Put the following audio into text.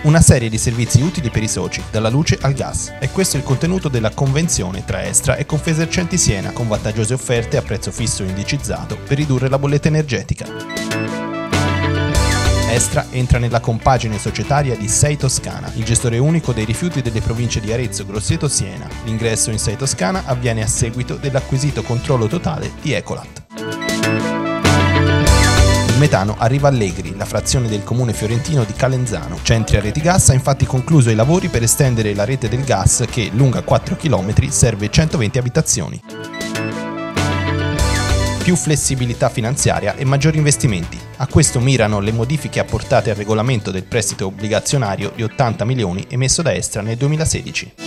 Una serie di servizi utili per i soci, dalla luce al gas. E questo è il contenuto della convenzione tra Estra e Confesercenti Siena, con vantaggiose offerte a prezzo fisso indicizzato per ridurre la bolletta energetica. Estra entra nella compagine societaria di Sei Toscana, il gestore unico dei rifiuti delle province di Arezzo, Grosseto, Siena. L'ingresso in Sei Toscana avviene a seguito dell'acquisito controllo totale di Ecolat. Il metano arriva a Allegri, la frazione del comune fiorentino di Calenzano. Centri a Reti Gas ha infatti concluso i lavori per estendere la rete del gas che, lunga 4 km, serve 120 abitazioni. Più flessibilità finanziaria e maggiori investimenti. A questo mirano le modifiche apportate al regolamento del prestito obbligazionario di 80 milioni emesso da Estra nel 2016.